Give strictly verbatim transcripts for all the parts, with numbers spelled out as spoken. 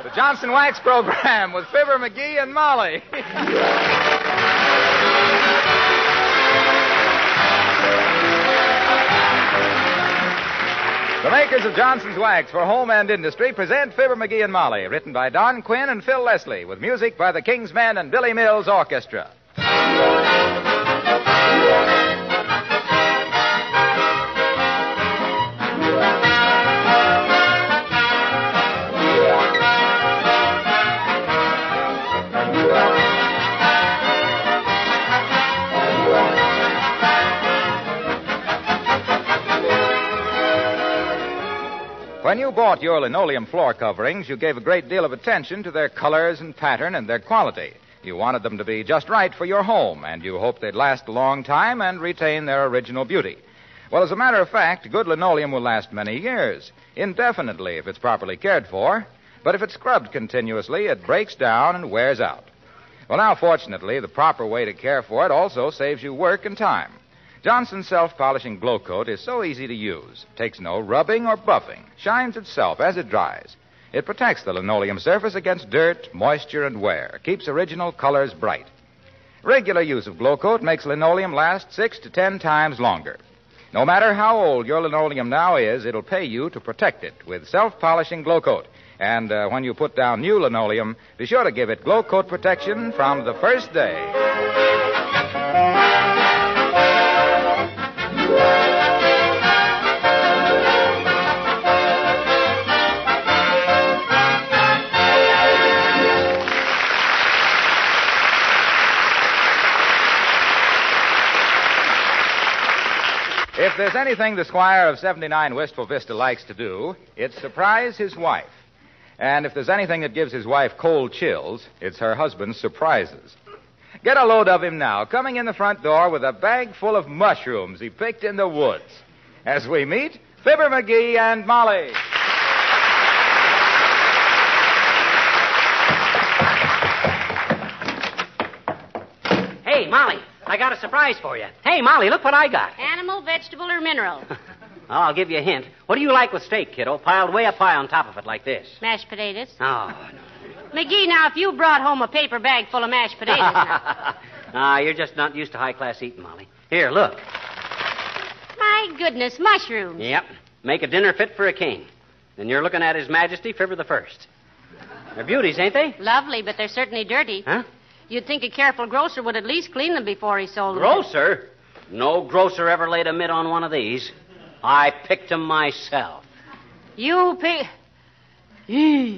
The Johnson Wax Program with Fibber, McGee, and Molly. The makers of Johnson's Wax for home and industry present Fibber, McGee, and Molly, written by Don Quinn and Phil Leslie, with music by the King's Men and Billy Mills Orchestra. When you bought your linoleum floor coverings, you gave a great deal of attention to their colors and pattern and their quality. You wanted them to be just right for your home, and you hoped they'd last a long time and retain their original beauty. Well, as a matter of fact, good linoleum will last many years, indefinitely if it's properly cared for. But if it's scrubbed continuously, it breaks down and wears out. Well, now, fortunately, the proper way to care for it also saves you work and time. Johnson's self-polishing glow coat is so easy to use. Takes no rubbing or buffing. Shines itself as it dries. It protects the linoleum surface against dirt, moisture, and wear. Keeps original colors bright. Regular use of glow coat makes linoleum last six to ten times longer. No matter how old your linoleum now is, it'll pay you to protect it with self-polishing glow coat. And uh, when you put down new linoleum, be sure to give it glow coat protection from the first day. If there's anything the squire of seventy-nine Wistful Vista likes to do, it's surprise his wife. And if there's anything that gives his wife cold chills, it's her husband's surprises. Get a load of him now, coming in the front door with a bag full of mushrooms he picked in the woods. As we meet, Fibber, McGee, and Molly. Hey, Molly, I got a surprise for you. Hey, Molly, look what I got. Animal, vegetable, or mineral? I'll give you a hint. What do you like with steak, kiddo? Piled way up high on top of it like this. Mashed potatoes. Oh, no. McGee, now, if you brought home a paper bag full of mashed potatoes now. Ah, you're just not used to high-class eating, Molly. Here, look. My goodness, mushrooms. Yep. Make a dinner fit for a king. And you're looking at His Majesty Fibber the First. They're beauties, ain't they? Lovely, but they're certainly dirty. Huh? You'd think a careful grocer would at least clean them before he sold them. Grocer? No grocer ever laid a mitt on one of these. I picked them myself. You pick... Eee.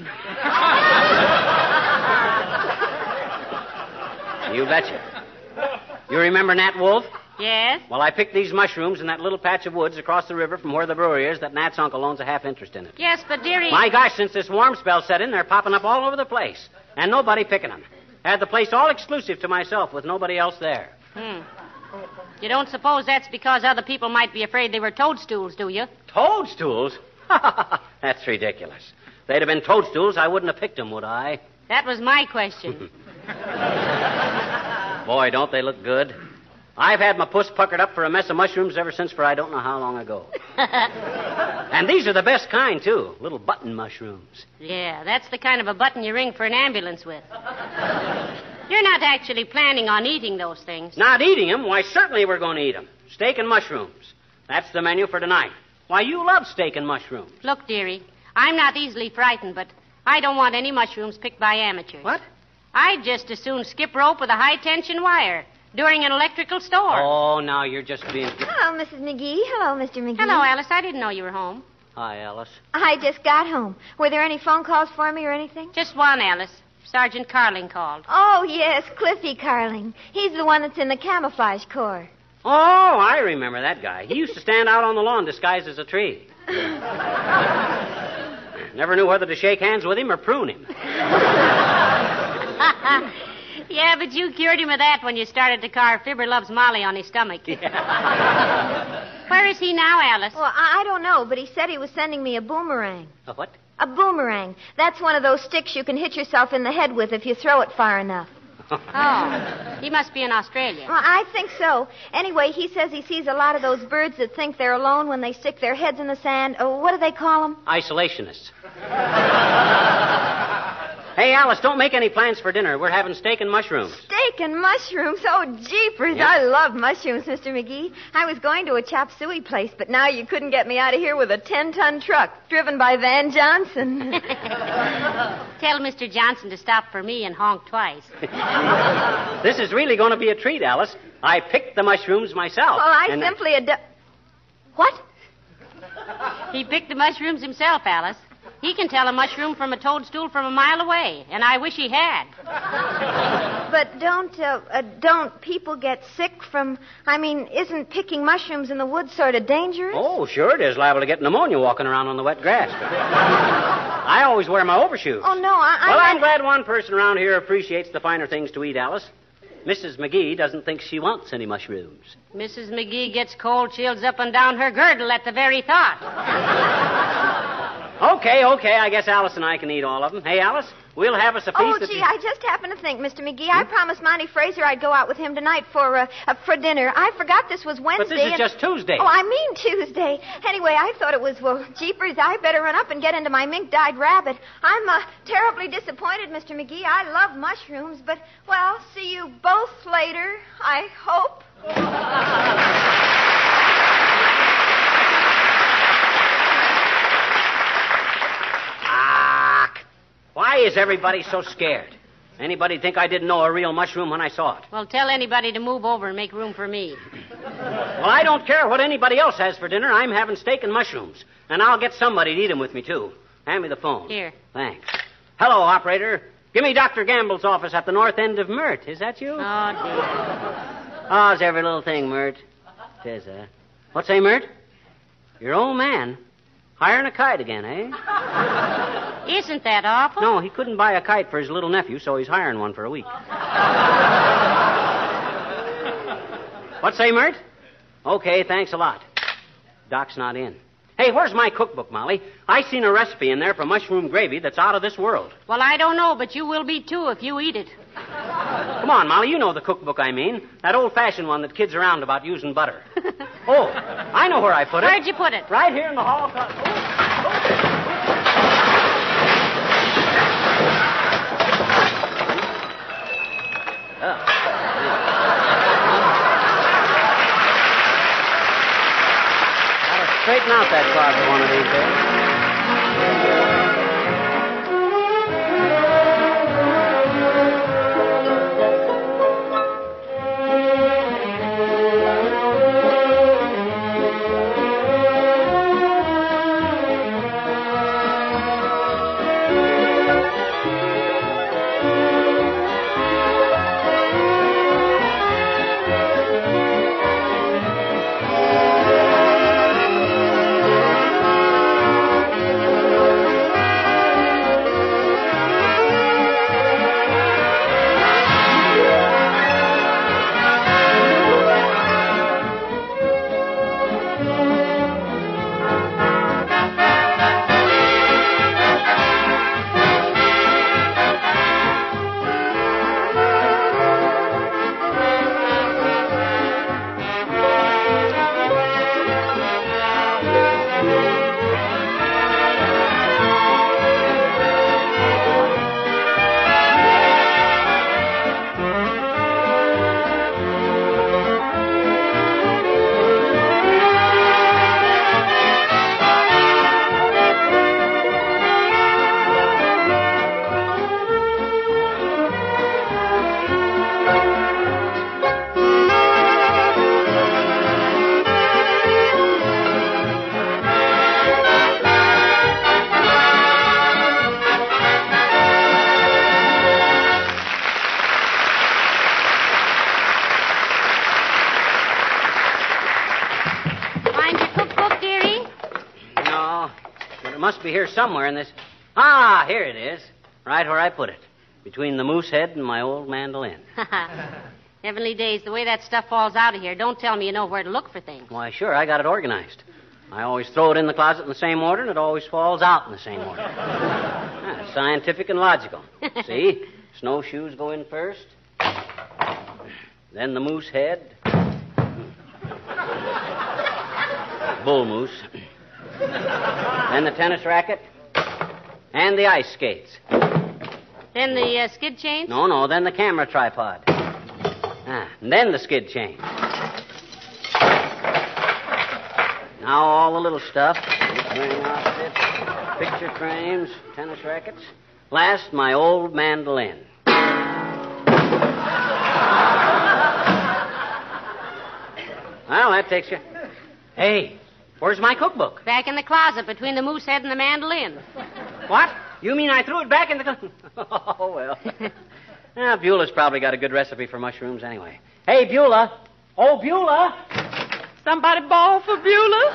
You betcha. You remember Nat Wolf? Yes? Well, I picked these mushrooms in that little patch of woods across the river from where the brewery is that Nat's uncle owns a half interest in it. Yes, but dearie... My gosh, since this warm spell set in, they're popping up all over the place. And nobody picking them. Had the place all exclusive to myself with nobody else there. Hmm. You don't suppose that's because other people might be afraid they were toadstools, do you? Toadstools? That's ridiculous. If they'd have been toadstools, I wouldn't have picked them, would I? That was my question. Boy, don't they look good. I've had my puss puckered up for a mess of mushrooms ever since for I don't know how long ago. And these are the best kind, too. Little button mushrooms. Yeah, that's the kind of a button you ring for an ambulance with. You're not actually planning on eating those things. Not eating them? Why, certainly we're going to eat them. Steak and mushrooms. That's the menu for tonight. Why, you love steak and mushrooms. Look, dearie, I'm not easily frightened, but I don't want any mushrooms picked by amateurs. What? I'd just as soon skip rope with a high-tension wire during an electrical storm. Oh, now you're just being... Hello, Missus McGee. Hello, Mister McGee. Hello, Alice. I didn't know you were home. Hi, Alice. I just got home. Were there any phone calls for me or anything? Just one, Alice. Sergeant Carling called. Oh, yes, Cliffy Carling. He's the one that's in the camouflage corps. Oh, I remember that guy. He used to stand out on the lawn disguised as a tree. Never knew whether to shake hands with him or prune him. Yeah, but you cured him of that when you started to carve Fibber Loves Molly on his stomach. Yeah. Where is he now, Alice? Well, I I don't know, but he said he was sending me a boomerang. A what? A boomerang. That's one of those sticks you can hit yourself in the head with if you throw it far enough. Oh, he must be in Australia. Well, I think so. Anyway, he says he sees a lot of those birds that think they're alone when they stick their heads in the sand. Oh, what do they call them? Isolationists. Hey, Alice, don't make any plans for dinner. We're having steak and mushrooms. Steak and mushrooms? Oh, jeepers. Yep. I love mushrooms, Mister McGee. I was going to a chop suey place, but now you couldn't get me out of here with a ten-ton truck driven by Van Johnson. Tell Mister Johnson to stop for me and honk twice. This is really going to be a treat, Alice. I picked the mushrooms myself. Well, I and, simply... Ad- what? He picked the mushrooms himself, Alice. He can tell a mushroom from a toadstool from a mile away, and I wish he had. But don't, uh, uh, don't people get sick from... I mean, isn't picking mushrooms in the woods sort of dangerous? Oh, sure it is. Liable to get pneumonia walking around on the wet grass. I always wear my overshoes. Oh, no, I... I well, I'm I... glad one person around here appreciates the finer things to eat, Alice. Missus McGee doesn't think she wants any mushrooms. Missus McGee gets cold chills up and down her girdle at the very thought. Okay, okay, I guess Alice and I can eat all of them. Hey, Alice, we'll have us a piece Oh, that gee, you... I just happened to think, Mister McGee, I promised Monty Fraser I'd go out with him tonight for uh, uh, for dinner. I forgot this was Wednesday. But this is and... just Tuesday. Oh, I mean Tuesday. Anyway, I thought it was, well, jeepers, I better run up and get into my mink-dyed rabbit. I'm uh, terribly disappointed, Mister McGee. I love mushrooms, but, well, see you both later, I hope. Why is everybody so scared? Anybody think I didn't know a real mushroom when I saw it? Well, tell anybody to move over and make room for me. Well, I don't care what anybody else has for dinner. I'm having steak and mushrooms. And I'll get somebody to eat them with me, too. Hand me the phone. Here. Thanks. Hello, operator. Give me Doctor Gamble's office at the north end of Mert. Is that you? Oh, dear. How's every little thing, Mert? Tis, uh... What say, Mert? Your old man? Hiring a kite again, eh? Isn't that awful? No, he couldn't buy a kite for his little nephew, so he's hiring one for a week. What say, Mert? Okay, thanks a lot. Doc's not in. Hey, where's my cookbook, Molly? I seen a recipe in there for mushroom gravy that's out of this world. Well, I don't know, but you will be, too, if you eat it. Come on, Molly, you know the cookbook I mean. That old-fashioned one that kids around about using butter. Oh, I know where I put it. Where'd you put it? Right here in the hall. Co- oh. Oh. Gotta straighten out that closet one of these days. Must be here somewhere in this... Ah, here it is. Right where I put it. Between the moose head and my old mandolin. Heavenly days, the way that stuff falls out of here. Don't tell me you know where to look for things. Why, sure, I got it organized. I always throw it in the closet in the same order, and it always falls out in the same order. Yeah, scientific and logical. See? Snowshoes go in first. Then the moose head. Bull moose. Then the tennis racket. And the ice skates. Then the uh, skid chains? No, no, then the camera tripod. Ah, and then the skid chain. Now all the little stuff. Ring outfit, picture frames, tennis rackets. Last, my old mandolin. Well, that takes you. Hey, where's my cookbook? Back in the closet between the moose head and the mandolin. What? You mean I threw it back in the... Oh, well. Now, Beulah's probably got a good recipe for mushrooms anyway. Hey, Beulah. Oh, Beulah. Somebody bawl for Beulah?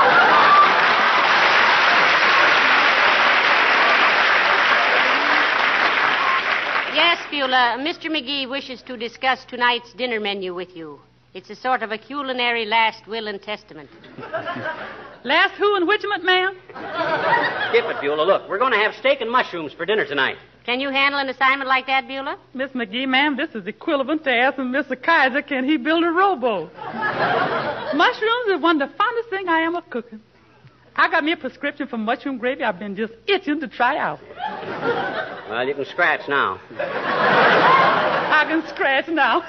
Yes, Beulah. Mister McGee wishes to discuss tonight's dinner menu with you. It's a sort of a culinary last will and testament. Last who and whichment, ma'am? Skip it, Beulah. Look, we're going to have steak and mushrooms for dinner tonight. Can you handle an assignment like that, Beulah? Miss McGee, ma'am, this is equivalent to asking Mister Kaiser, can he build a rowboat? Mushrooms is one of the fondest thing I am of cooking. I got me a prescription for mushroom gravy I've been just itching to try out. Well, you can scratch now. I can scratch now.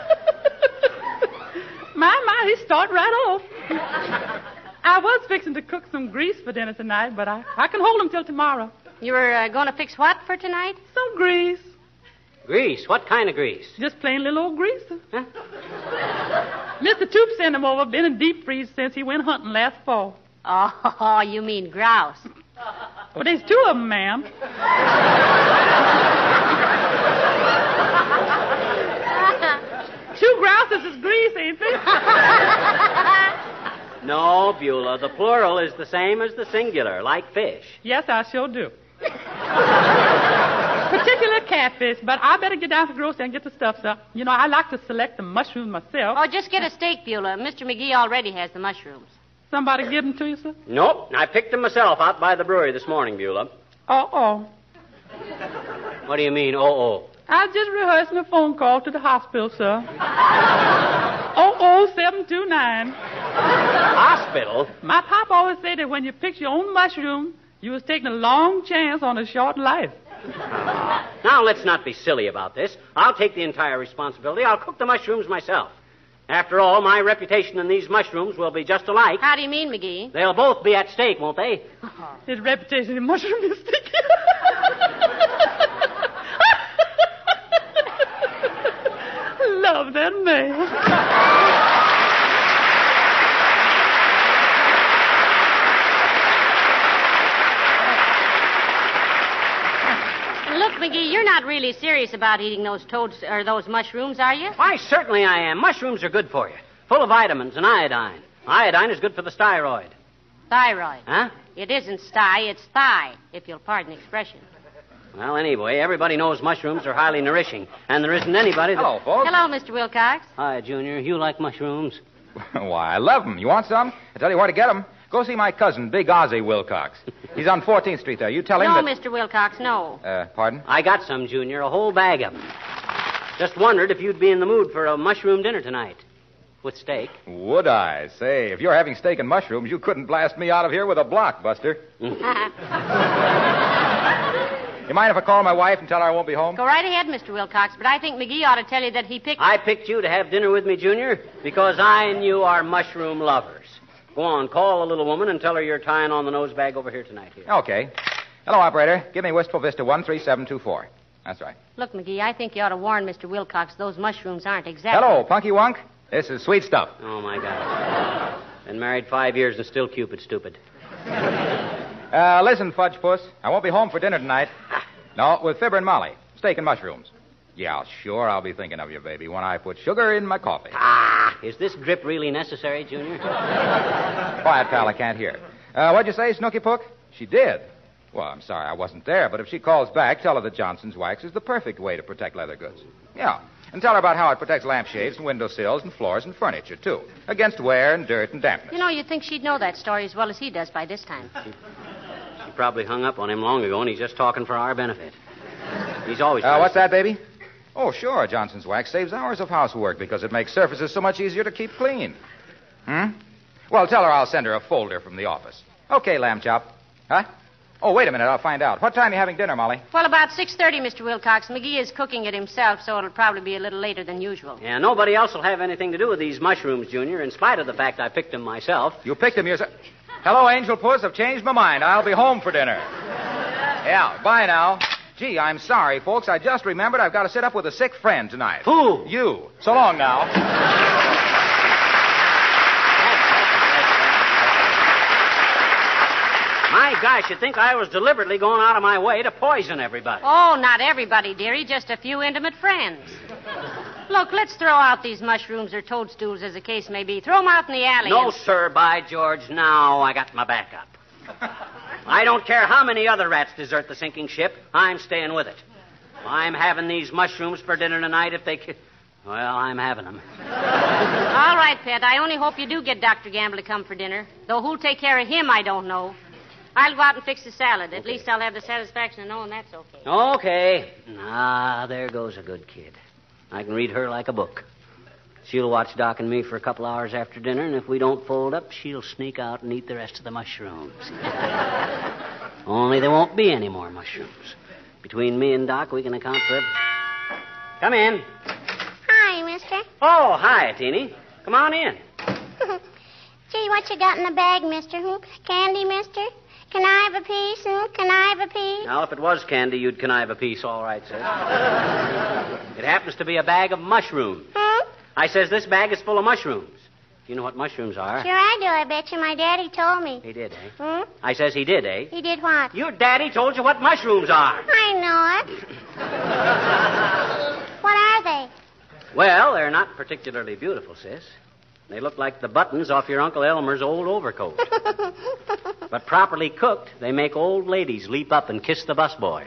My, my, he start right off. I was fixing to cook some grease for dinner tonight, but I, I can hold him till tomorrow. You were uh, going to fix what for tonight? Some grease. Grease? What kind of grease? Just plain little old grease. Huh? Mister Toop sent him over. Been in deep freeze since he went hunting last fall. Oh, you mean grouse. Well, there's two of them, ma'am. Two grouses is grease, ain't they? No, Beulah. The plural is the same as the singular, like fish. Yes, I sure do. Particular catfish, but I better get down to the grocery and get the stuff, sir. You know, I like to select the mushrooms myself. Oh, just get a steak, Beulah. Mister McGee already has the mushrooms. Somebody give them to you, sir? Nope. I picked them myself out by the brewery this morning, Beulah. Uh-oh. What do you mean, oh-oh? I just rehearsing a phone call to the hospital, sir. oh oh seven two nine. Hospital? My pop always said that when you pick your own mushroom, you was taking a long chance on a short life. Now, let's not be silly about this. I'll take the entire responsibility. I'll cook the mushrooms myself. After all, my reputation and these mushrooms will be just alike. How do you mean, McGee? They'll both be at stake, won't they? His reputation in mushroom is sticky. Love that man. Look, McGee, you're not really serious about eating those toads or those mushrooms, are you? Why, certainly I am. Mushrooms are good for you. Full of vitamins and iodine. Iodine is good for the thyroid. Thyroid. Huh? It isn't sty, it's thigh, if you'll pardon the expression. Well, anyway, everybody knows mushrooms are highly nourishing, and there isn't anybody that... Hello, folks. Hello, Mister Wilcox. Hi, Junior. You like mushrooms? Why, I love them. You want some? I tell you where to get them. Go see my cousin, Big Ozzie Wilcox. He's on fourteenth Street there. You tell him No, that... Mister Wilcox, no. Uh, pardon? I got some, Junior. A whole bag of them. Just wondered if you'd be in the mood for a mushroom dinner tonight. With steak. Would I? Say, if you're having steak and mushrooms, you couldn't blast me out of here with a blockbuster. You mind if I call my wife and tell her I won't be home? Go right ahead, Mister Wilcox, but I think McGee ought to tell you that he picked... I picked you to have dinner with me, Junior, because I and you are mushroom lovers. Go on, call the little woman and tell her you're tying on the nose bag over here tonight. Here. Okay. Hello, operator. Give me Wistful Vista one three seven two four. That's right. Look, McGee, I think you ought to warn Mister Wilcox those mushrooms aren't exactly... Hello, Punky Wunk. This is sweet stuff. Oh, my God. Been married five years and still Cupid stupid. Uh, listen, Fudge Puss. I won't be home for dinner tonight. No, with Fibber and Molly. Steak and mushrooms. Yeah, sure, I'll be thinking of you, baby, when I put sugar in my coffee. Ah, is this drip really necessary, Junior? Quiet, pal, I can't hear. Uh, what'd you say, Snooky Pook? She did. Well, I'm sorry I wasn't there, but if she calls back, tell her that Johnson's wax is the perfect way to protect leather goods. Yeah, and tell her about how it protects lampshades and windowsills and floors and furniture, too, against wear and dirt and dampness. You know, you'd think she'd know that story as well as he does by this time. She probably hung up on him long ago, and he's just talking for our benefit. He's always... Uh, what's that, baby? Oh, sure, Johnson's wax saves hours of housework because it makes surfaces so much easier to keep clean. Hmm? Well, tell her I'll send her a folder from the office. Okay, lamb chop. Huh? Oh, wait a minute. I'll find out. What time are you having dinner, Molly? Well, about six thirty, Mister Wilcox. McGee is cooking it himself, so it'll probably be a little later than usual. Yeah, nobody else will have anything to do with these mushrooms, Junior, in spite of the fact I picked them myself. You picked them yourself. Hello, Angel Puss. I've changed my mind. I'll be home for dinner. Yeah, bye now. Gee, I'm sorry, folks. I just remembered I've got to sit up with a sick friend tonight. Who? You. So long now. My gosh, you'd think I was deliberately going out of my way to poison everybody. Oh, not everybody, dearie. Just a few intimate friends. Look, let's throw out these mushrooms or toadstools, as the case may be. Throw them out in the alley. No, and... sir, by George. Now I got my back up. I don't care how many other rats desert the sinking ship. I'm staying with it. I'm having these mushrooms for dinner tonight if they... Ki- well, I'm having them. All right, Pet. I only hope you do get Doctor Gamble to come for dinner. Though who'll take care of him, I don't know. I'll go out and fix the salad. At Okay. least I'll have the satisfaction of knowing that's okay. Okay. Ah, there goes a good kid. I can read her like a book. She'll watch Doc and me for a couple hours after dinner, and if we don't fold up, she'll sneak out and eat the rest of the mushrooms. Only there won't be any more mushrooms. Between me and Doc, we can account for it. Come in. Hi, mister. Oh, hi, Teeny. Come on in. Gee, what you got in the bag, mister? Hmm? Candy, mister? Can I have a piece? Hmm? Can I have a piece? Now, if it was candy, you'd connive a piece, all right, sir. It happens to be a bag of mushrooms. Hmm? I says this bag is full of mushrooms. You know what mushrooms are? Sure I do, I bet you. My daddy told me. He did, eh? Hmm? I says he did, eh? He did what? Your daddy told you what mushrooms are. I know it. What are they? Well, they're not particularly beautiful, sis. They look like the buttons off your Uncle Elmer's old overcoat. But properly cooked, they make old ladies leap up and kiss the busboy.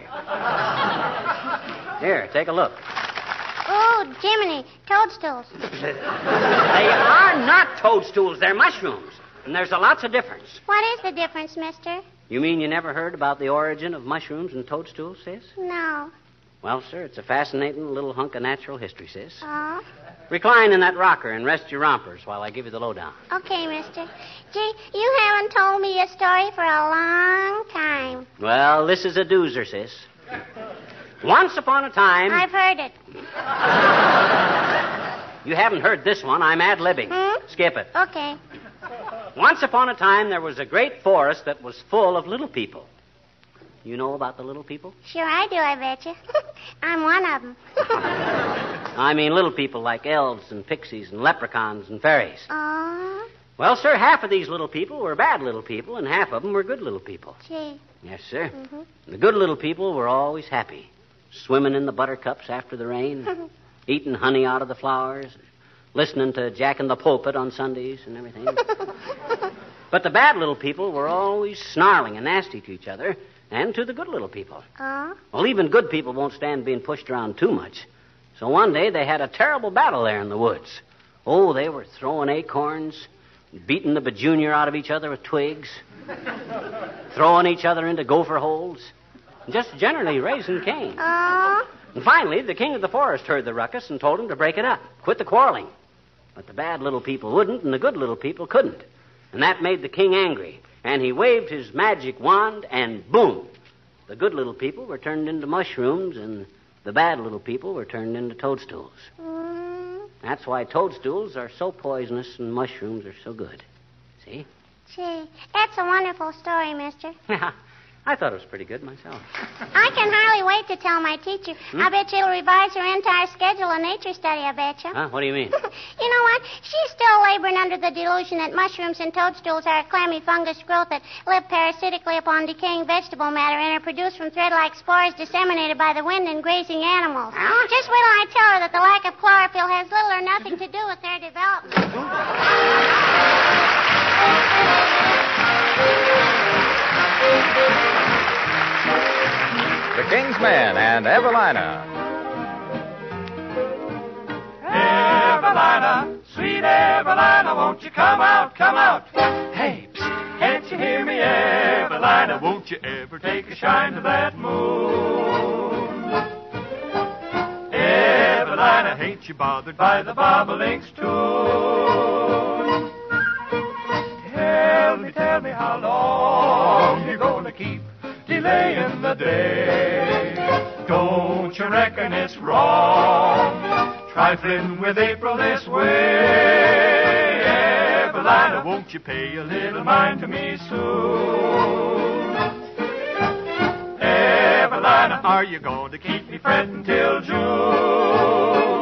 Here, take a look. Oh, Jiminy, toadstools. They are not toadstools. They're mushrooms. And there's a lots of difference. What is the difference, mister? You mean you never heard about the origin of mushrooms and toadstools, sis? No. Well, sir, it's a fascinating little hunk of natural history, sis. Oh? Recline in that rocker and rest your rompers while I give you the lowdown. Okay, mister. Gee, you haven't told me a story for a long time. Well, this is a doozer, sis. Once upon a time... I've heard it. You haven't heard this one. I'm ad-libbing. Hmm? Skip it. Okay. Once upon a time, there was a great forest that was full of little people. You know about the little people? Sure I do, I bet you. I'm one of them. I mean little people like elves and pixies and leprechauns and fairies. Oh, Well, sir, half of these little people were bad little people, and half of them were good little people. gee. Yes, sir. Mm-hmm. The good little people were always happy, swimming in the buttercups after the rain, eating honey out of the flowers, listening to Jack in the Pulpit on Sundays and everything. But the bad little people were always snarling and nasty to each other and to the good little people. Oh? Well, even good people won't stand being pushed around too much. So one day they had a terrible battle there in the woods. Oh, they were throwing acorns, beating the bajunior out of each other with twigs, throwing each other into gopher holes, and just generally raising Cain. Oh? And finally, the king of the forest heard the ruckus and told him to break it up, quit the quarreling. But the bad little people wouldn't, and the good little people couldn't. And that made the king angry. And he waved his magic wand, and boom! The good little people were turned into mushrooms, and the bad little people were turned into toadstools. Mm, That's why toadstools are so poisonous and mushrooms are so good. See? gee, that's a wonderful story, mister. I thought it was pretty good myself. I can hardly wait to tell my teacher. I bet you it'll revise her entire schedule of nature study, I bet you. Huh? What do you mean? You know what? She's still laboring under the delusion that mushrooms and toadstools are a clammy fungus growth that live parasitically upon decaying vegetable matter and are produced from thread-like spores disseminated by the wind and grazing animals. Just wait till I tell her that the lack of chlorophyll has little or nothing to do with their development. The King's Men and Evelina. Evelina, sweet Evelina, won't you come out, come out? Hey, psst, can't you hear me, Evelina? Won't you ever take a shine to that moon? Evelina, ain't you bothered by the bobolink's tune? Tell me, tell me how long you're gonna keep delaying the day. Don't you reckon it's wrong, trifling with April this way? Evelina, won't you pay a little mind to me soon? Evelina, are you going to keep me fretting till June?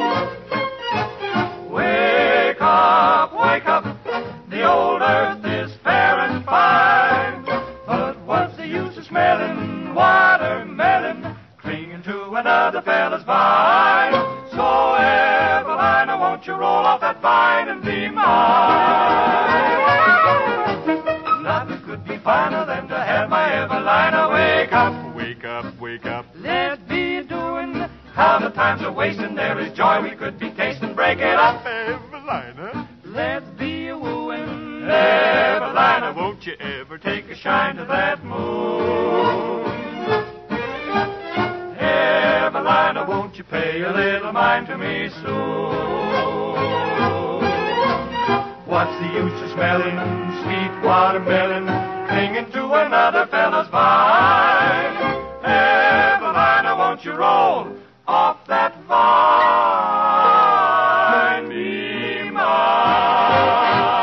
Wake up, wake up, the old earth is fair and fine. But what's the use of smelling watermelon, clinging to another fella's vine? So Evelina, won't you roll off that vine and be mine? Nothing could be finer than to have my Evelina. Wake up, wake up, wake up. Let's be doing. How the times are wasting, there is joy we could be tasting. Break it up, Evelina. Let's be a wooing. Evelina, won't you ever take a shine to that moon? Evelina, won't you pay a little mind to me soon? What's the use of smelling sweet watermelon, clinging to another fella's vine? Evelina, won't you roll off that vine, be mine?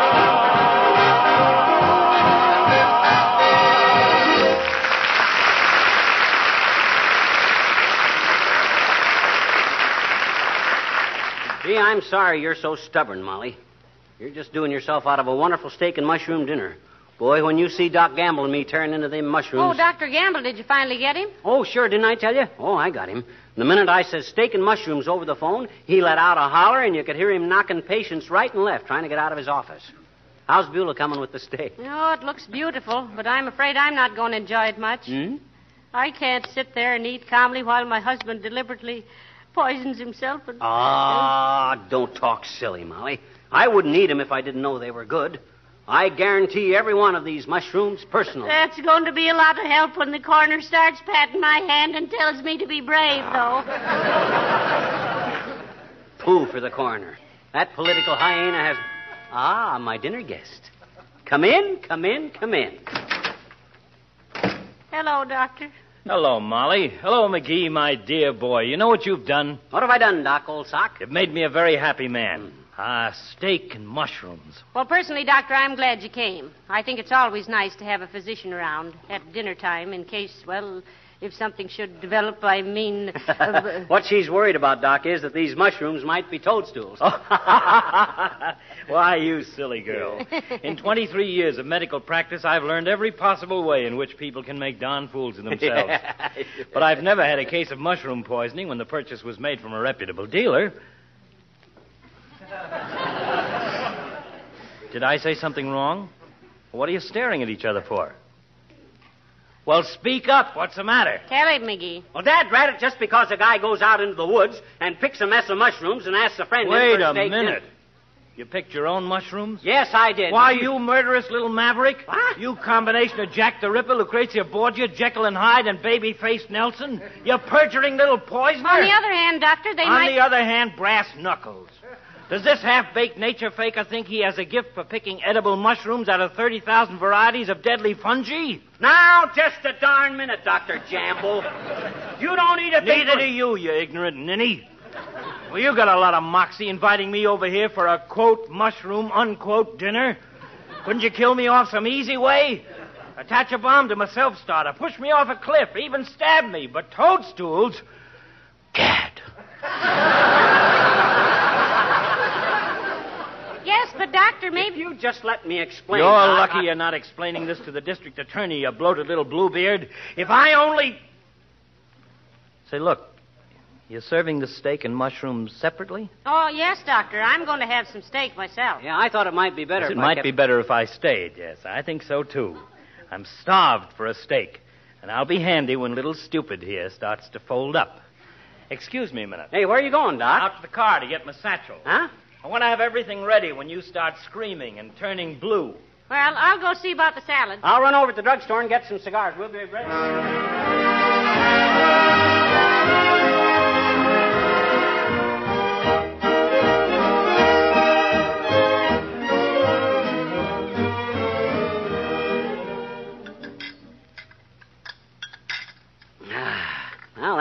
Gee, I'm sorry you're so stubborn, Molly. You're just doing yourself out of a wonderful steak and mushroom dinner. Boy, when you see Doc Gamble and me turn into them mushrooms... Oh, Doctor Gamble, did you finally get him? Oh, sure, didn't I tell you? Oh, I got him. The minute I said steak and mushrooms over the phone, he let out a holler, and you could hear him knocking patients right and left, trying to get out of his office. How's Beulah coming with the steak? Oh, it looks beautiful, but I'm afraid I'm not going to enjoy it much. Hmm? I can't sit there and eat calmly while my husband deliberately poisons himself and... Ah, don't talk silly, Molly. I wouldn't eat them if I didn't know they were good. I guarantee every one of these mushrooms personally. That's going to be a lot of help when the coroner starts patting my hand and tells me to be brave, though. Pooh for the coroner. That political hyena has... Ah, my dinner guest. Come in, come in, come in. Hello, Doctor. Hello, Molly. Hello, McGee, my dear boy. You know what you've done? What have I done, Doc, old sock? You've made me a very happy man. Ah, steak and mushrooms. Well, personally, Doctor, I'm glad you came. I think it's always nice to have a physician around at dinner time in case, well, if something should develop, I mean... Uh, what she's worried about, Doc, is that these mushrooms might be toadstools. Why, you silly girl. In twenty-three years of medical practice, I've learned every possible way in which people can make darn fools of themselves. Yeah. But I've never had a case of mushroom poisoning when the purchase was made from a reputable dealer. Did I say something wrong? What are you staring at each other for? Well, speak up. What's the matter? Tell him, McGee. Well, Dad, drat it, just because a guy goes out into the woods and picks a mess of mushrooms and asks a friend... Wait in for a steak minute. dinner. You picked your own mushrooms? Yes, I did. Why, you murderous little maverick? What? You combination of Jack the Ripper, Lucrezia Borgia, Jekyll and Hyde, and baby-faced Nelson? You perjuring little poisoner? On the other hand, Doctor, they On might... the other hand, brass knuckles. Does this half-baked nature faker think he has a gift for picking edible mushrooms out of thirty thousand varieties of deadly fungi? Now, just a darn minute, Doctor Jamble. You don't eat a thing... Neither do you, you ignorant ninny. Well, you got a lot of moxie inviting me over here for a, quote, mushroom, unquote, dinner. Couldn't you kill me off some easy way? Attach a bomb to my self-starter, push me off a cliff, even stab me. But toadstools... Gad. Yes, but, Doctor, maybe... If you just let me explain... You're Doc, lucky I... you're not explaining this to the district attorney, you bloated little bluebeard. If I only... Say, look, you're serving the steak and mushrooms separately? Oh, yes, Doctor. I'm going to have some steak myself. Yeah, I thought it might be better Yes, if it I might kept... be better if I stayed, yes. I think so, too. I'm starved for a steak, and I'll be handy when little stupid here starts to fold up. Excuse me a minute. Hey, where are you going, Doc? Out to the car to get my satchel. Huh? I want to have everything ready when you start screaming and turning blue. Well, I'll go see about the salad. I'll run over to the drugstore and get some cigars. We'll be ready.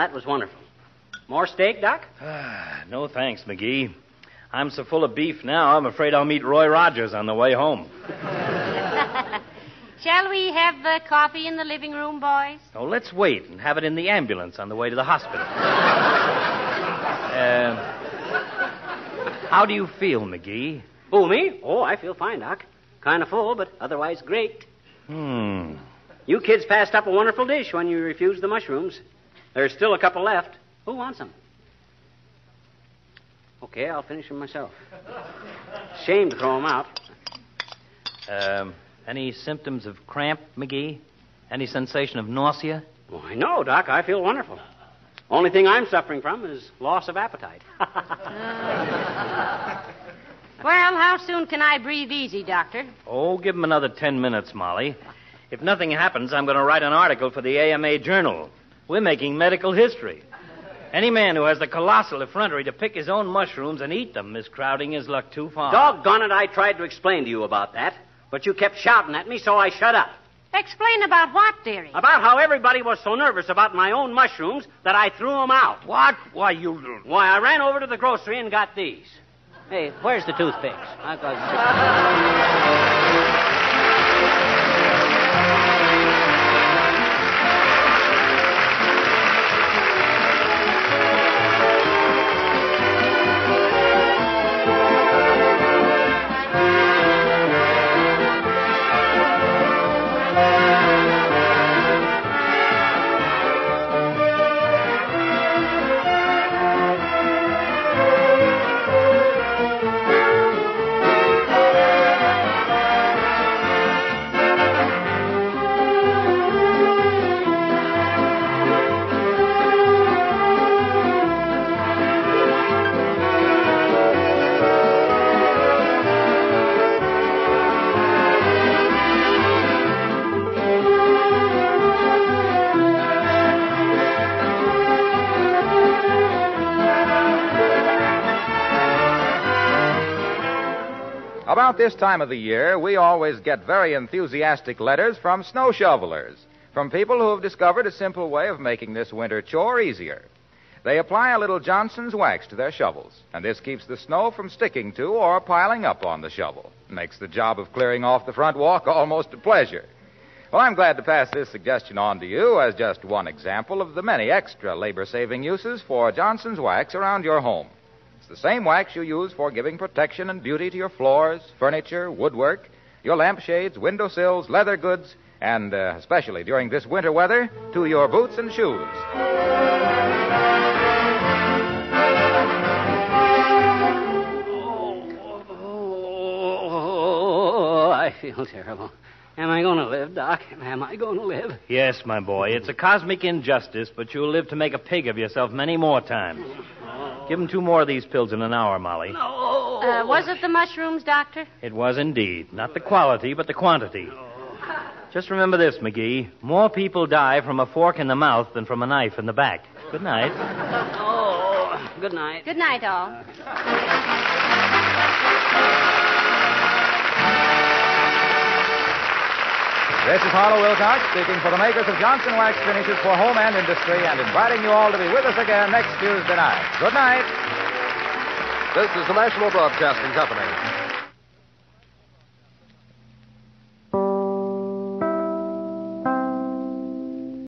that was wonderful. More steak, Doc? Ah, no thanks, McGee. I'm so full of beef now, I'm afraid I'll meet Roy Rogers on the way home. Shall we have the coffee in the living room, boys? Oh, let's wait and have it in the ambulance on the way to the hospital. uh, how do you feel, McGee? Oh, me? Oh, I feel fine, Doc. Kind of full, but otherwise great. Hmm. You kids passed up a wonderful dish when you refused the mushrooms. There's still a couple left. Who wants them? Okay, I'll finish them myself. Shame to throw them out. Um, any symptoms of cramp, McGee? Any sensation of nausea? Why, no, Doc. I feel wonderful. Only thing I'm suffering from is loss of appetite. uh, well, how soon can I breathe easy, Doctor? Oh, give him another ten minutes, Molly. If nothing happens, I'm going to write an article for the A M A Journal. We're making medical history. Any man who has the colossal effrontery to pick his own mushrooms and eat them is crowding his luck too far. Doggone it, I tried to explain to you about that, but you kept shouting at me, so I shut up. Explain about what, dearie? About how everybody was so nervous about my own mushrooms that I threw them out. What? Why, you... Why, I ran over to the grocery and got these. Hey, where's the toothpicks? I got... About this time of the year, we always get very enthusiastic letters from snow shovelers, from people who have discovered a simple way of making this winter chore easier. They apply a little Johnson's wax to their shovels, and this keeps the snow from sticking to or piling up on the shovel. It makes the job of clearing off the front walk almost a pleasure. Well, I'm glad to pass this suggestion on to you as just one example of the many extra labor-saving uses for Johnson's wax around your home. It's the same wax you use for giving protection and beauty to your floors, furniture, woodwork, your lampshades, windowsills, leather goods, and uh, especially during this winter weather, to your boots and shoes. Oh, oh, I feel terrible. Am I going to live, Doc? Am I going to live? Yes, my boy. It's a cosmic injustice, but you'll live to make a pig of yourself many more times. Give him two more of these pills in an hour, Molly. No. Uh, was it the mushrooms, Doctor? It was indeed. Not the quality, but the quantity. Just remember this, McGee. More people die from a fork in the mouth than from a knife in the back. Good night. Oh, good night. Good night, all. This is Harlow Wilcox speaking for the makers of Johnson Wax Finishes for Home and Industry and inviting you all to be with us again next Tuesday night. Good night. This is the National Broadcasting Company.